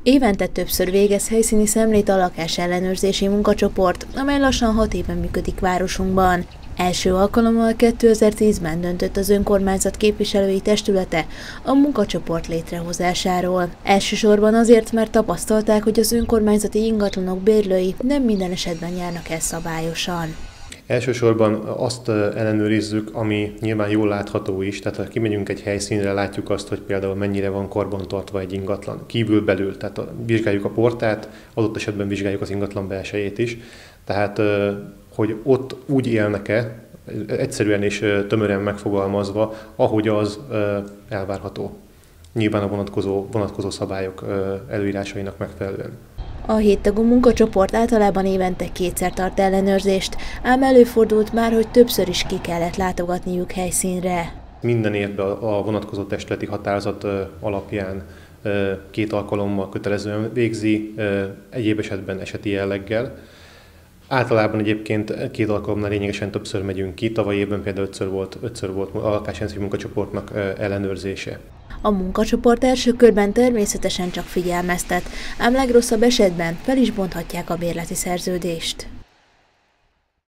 Évente többször végez helyszíni szemlét a lakásellenőrzési munkacsoport, amely lassan 6 éven működik városunkban. Első alkalommal 2010-ben döntött az önkormányzat képviselői testülete a munkacsoport létrehozásáról. Elsősorban azért, mert tapasztalták, hogy az önkormányzati ingatlanok bérlői nem minden esetben járnak el szabályosan. Elsősorban azt ellenőrizzük, ami nyilván jól látható is, tehát ha kimegyünk egy helyszínre, látjuk azt, hogy például mennyire van karbantartva egy ingatlan kívül-belül, tehát vizsgáljuk a portát, adott esetben vizsgáljuk az ingatlan belsejét is, tehát hogy ott úgy élnek-e, egyszerűen és tömören megfogalmazva, ahogy az elvárható. Nyilván a vonatkozó szabályok előírásainak megfelelően. A 7 tagú munkacsoport általában évente 2-szer tart ellenőrzést, ám előfordult már, hogy többször is ki kellett látogatniuk helyszínre. Minden évben a vonatkozó testületi határozat alapján 2 alkalommal kötelezően végzi, egyéb esetben eseti jelleggel. Általában egyébként 2 alkalommal lényegesen többször megyünk ki, tavaly évben például 5-ször volt a lakásrendszeri munkacsoportnak ellenőrzése. A munkacsoport első körben természetesen csak figyelmeztet, ám legrosszabb esetben fel is bonthatják a bérleti szerződést.